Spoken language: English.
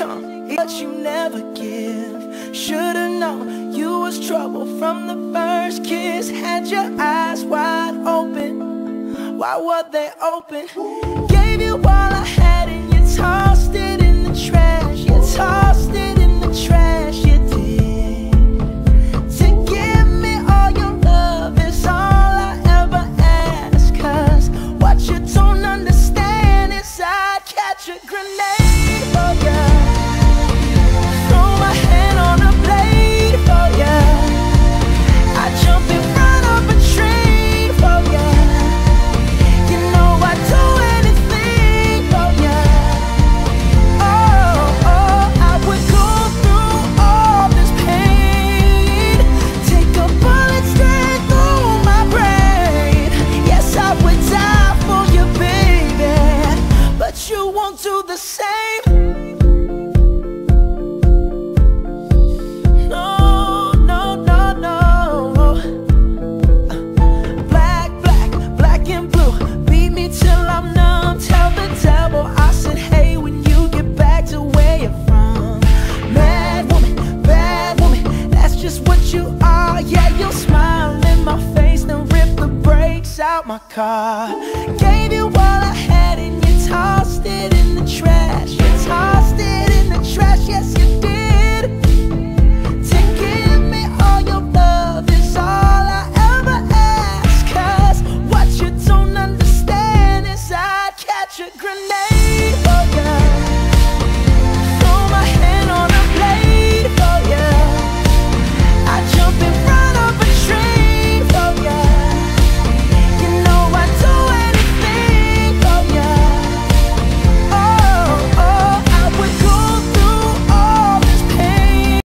come, but you never give. Should've known you was trouble from the first kiss. Had your eyes wide open, why were they open? Gave you all I had and you tossed it in the trash. You tossed it in the trash, you did. To give me all your love is all I ever ask. Cause what you don't understand is I'd catch a grenade for ya, throw my hand on a blade for ya, I'd jump in front of a train for ya. You know I'd do anything for ya. Oh, I would go through all this pain, take a bullet straight through my brain. Yes, I would die for you, baby, but you won't do the same. No, no, no, no. Black, black, black and blue, beat me till I'm numb. Tell the devil I said hey when you get back to where you're from. Mad woman, that's just what you are. Yeah, you'll smile in my face, then rip the brakes out my car.